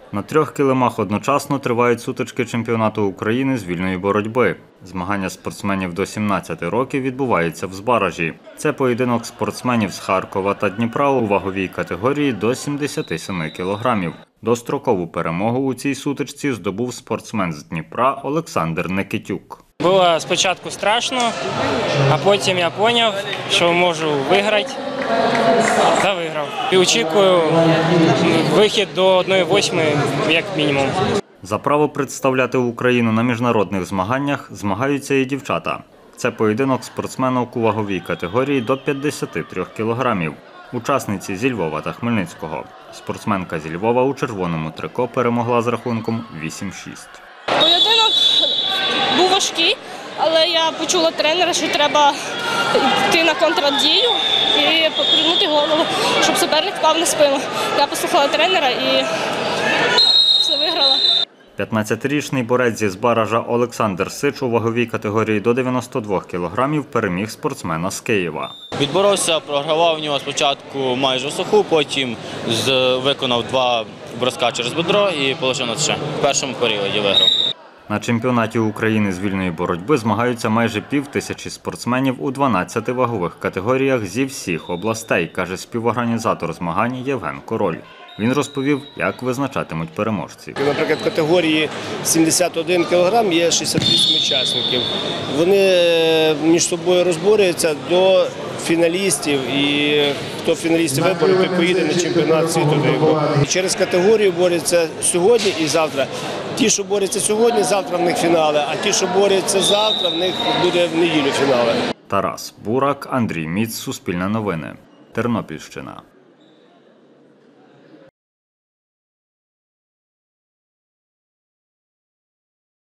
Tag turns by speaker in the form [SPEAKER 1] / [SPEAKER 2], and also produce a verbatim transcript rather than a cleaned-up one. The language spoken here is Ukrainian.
[SPEAKER 1] На трьох килимах одночасно тривають сутички чемпіонату України з вільної боротьби. Змагання спортсменів до сімнадцяти років відбуваються в Збаражі. Це поєдинок спортсменів з Харкова та Дніпра у ваговій категорії до сімдесяти семи кілограмів. Дострокову перемогу у цій сутичці здобув спортсмен з Дніпра Олександр Никитюк.
[SPEAKER 2] Було спочатку страшно, а потім я зрозумів, що можу виграти, та виграв. І очікую вихід до однієї восьмої, як мінімум.
[SPEAKER 1] За право представляти Україну на міжнародних змаганнях змагаються і дівчата. Це поєдинок спортсменок у ваговій категорії до п'ятдесяти трьох кілограмів. Учасниці зі Львова та Хмельницького. Спортсменка зі Львова у червоному трико перемогла з рахунком вісім шість.
[SPEAKER 3] Поєдинок був важкий, але я почула тренера, що треба йти на контрадію і повернути голову, щоб суперник впав на спину. Я послухала тренера і все виграла.
[SPEAKER 1] п'ятнадцятирічний борець зі Збаража Олександр Сич у ваговій категорії до дев'яноста двох кілограмів переміг спортсмена з Києва.
[SPEAKER 4] Відборовся, програвав у нього спочатку майже в суху, потім виконав два броска через бедро і отримав на ще. В першому періоді виграв.
[SPEAKER 1] На чемпіонаті України з вільної боротьби змагаються майже пів тисячі спортсменів у дванадцяти вагових категоріях зі всіх областей, каже співорганізатор змагань Євген Король. Він розповів, як визначатимуть переможців.
[SPEAKER 5] Наприклад, в категорії сімдесят один кілограм є шістдесят вісім учасників. Вони між собою розборюються до фіналістів, і хто фіналістів виборів, той поїде на чемпіонат світу. Через категорію борються сьогодні і завтра. Ті, що борються сьогодні, завтра в них фінали, а ті, що борються завтра, в них буде в неділю фінали.
[SPEAKER 1] Тарас Бурак, Андрій Міц, Суспільне новини, Тернопільщина.